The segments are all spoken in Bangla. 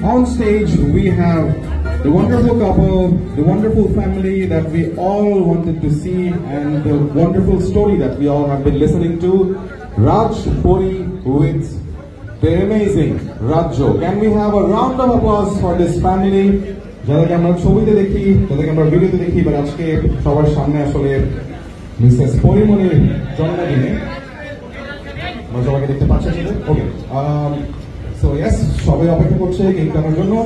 on stage we have the wonderful couple, the wonderful family that we all wanted to see, and the wonderful story that we all have been listening to. Raj Puri with the amazing Rajjo. Can we have a round of applause for this family? যাদেরকে আমরা ছবিতে দেখি, যাদেরকে আমরা ভিডিওতে দেখি, but আজকে সবার সামনে আসলে মিসেস পরিমণির জন্মদিনে আমরা সবাইকে দেখতে পাচ্ছি। ওকে, সো ইয়েস, সবাই অপেক্ষা করছে কেক কাটার জন্য।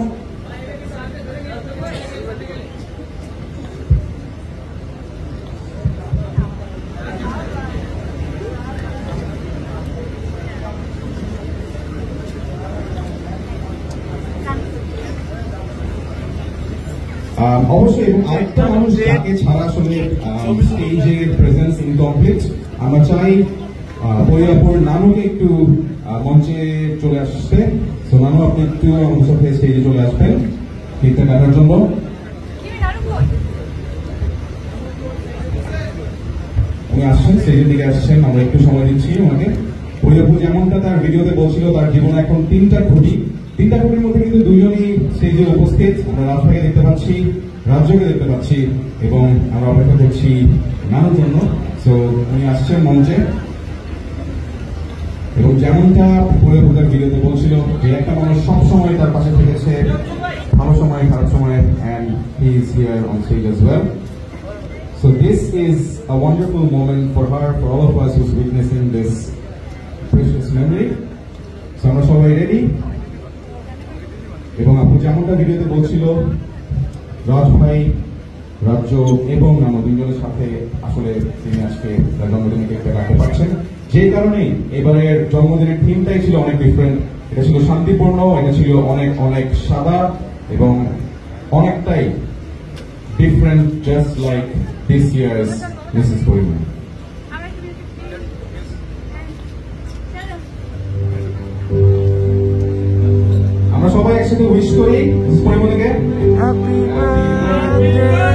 অবশ্যই, এবং আরেকটা মানুষ যাকে ছাড়া আসলে স্টেজের প্রেজেন্স ইনকমপ্লিট, আমরা চাই পরিয়াপুর নানুকে একটু মঞ্চে চলে আসতে। তো নানু, আপনি একটু আমাদের সাথে স্টেজে চলে আসবেন কেকটা কাটার জন্য। উনি আসছেন, স্টেজের দিকে আসছেন, আমরা একটু সময় দিচ্ছি ওনাকে। পরিয়াপুর যেমনটা তার ভিডিওতে বলছিল, তার জীবনে এখন তিনটা খুঁটির মধ্যে কিন্তু দুজনই স্টেজে উপস্থিত। আমরা রাজভাইকে দেখতে পাচ্ছি, রাজ্যকে দেখতে পাচ্ছি, এবং আমরা অপেক্ষা করছি নানুর জন্য। সো উনি আসছেন মঞ্চে, এবং যেমনটা পরিয়াপুর তার ভিডিওতে বলছিল যে একটা মানুষ সবসময় তার পাশে থেকেছে, ভালো সময় খারাপ সময়, and he is here on stage as well. So this is a wonderful moment for her, for all of us who's witnessing this precious memory. So আমরা সবাই রেডি, এবং আপনি যেমনটা ভিডিওতে বলছিল, রাজ ভাই, রাজ্য এবং নানু দুজনের সাথে আসলে তিনি আজকে তার জন্মদিনে কেকটা কাটতে পারছেন। যে কারণেই এবারের জন্মদিনের থিমটাই ছিল অনেক ডিফারেন্ট। এটা ছিল শান্তিপূর্ণ, এটা ছিল অনেক অনেক সাদা, এবং অনেকটাই different, just like this years Mrs Porimoni. আমরা সবাই একসাথে উইশ করি মিসেস পরিমণিকে। Happy birthday.